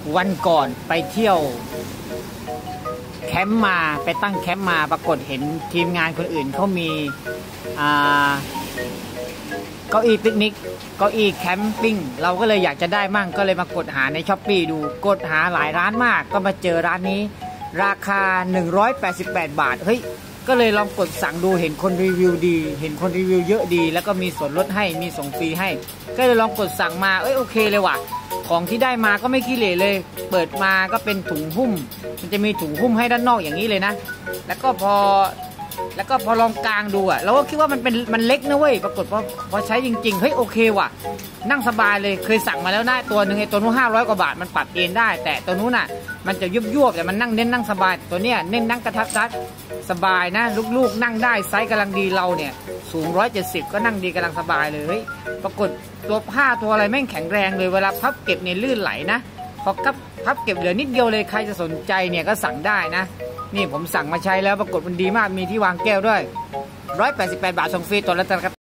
วันก่อนไปเที่ยวแคมป์มาไปตั้งแคมป์มาปรากฏเห็นทีมงานคนอื่นเขามีเก้าอี้ปิกนิกเก้าอี้แคมปิ้งเราก็เลยอยากจะได้มั่งก็เลยมากดหาใน Shopee ดูกดหาหลายร้านมากก็มาเจอร้านนี้ราคา188 บาทเฮ้ยก็เลยลองกดสั่งดูเห็นคนรีวิวดีเห็นคนรีวิวเยอะดีแล้วก็มีส่วนลดให้มีส่งฟรีให้ก็เลยลองกดสั่งมาโอเคเลยว่ะของที่ได้มาก็ไม่ขี้เหร่เลยเปิดมาก็เป็นถุงหุ้มมันจะมีถุงหุ้มให้ด้านนอกอย่างนี้เลยนะแล้วก็พอลองกางดูเราก็คิดว่ามันเล็กนะเว้ยปรากฏพอใช้จริงๆเฮ้ยโอเคว่ะนั่งสบายเลยเคยสั่งมาแล้วนะตัวหนึ่งไอ้ตัวนู้น500 กว่าบาทมันปรับเอนได้แต่ตัวนู้นน่ะมันจะยุบแต่มันนั่งเน้นนั่งสบายตัวเนี้ยเน้นนั่งกระทัดรัดสบายนะลูกๆนั่งได้ไซส์กำลังดีเราเนี่ยสูง170ก็นั่งดีกำลังสบายเลยปรากฏตัวผ้าตัวอะไรแม่งแข็งแรงเลยเวลาพับเก็บเนี่ยลื่นไหลนะพอพับเก็บเหลือนิดเดียวเลยใครจะสนใจเนี่ยก็สั่งได้นะนี่ผมสั่งมาใช้แล้วปรากฏมันดีมากมีที่วางแก้วด้วย188 บาทส่งฟรีตัวละ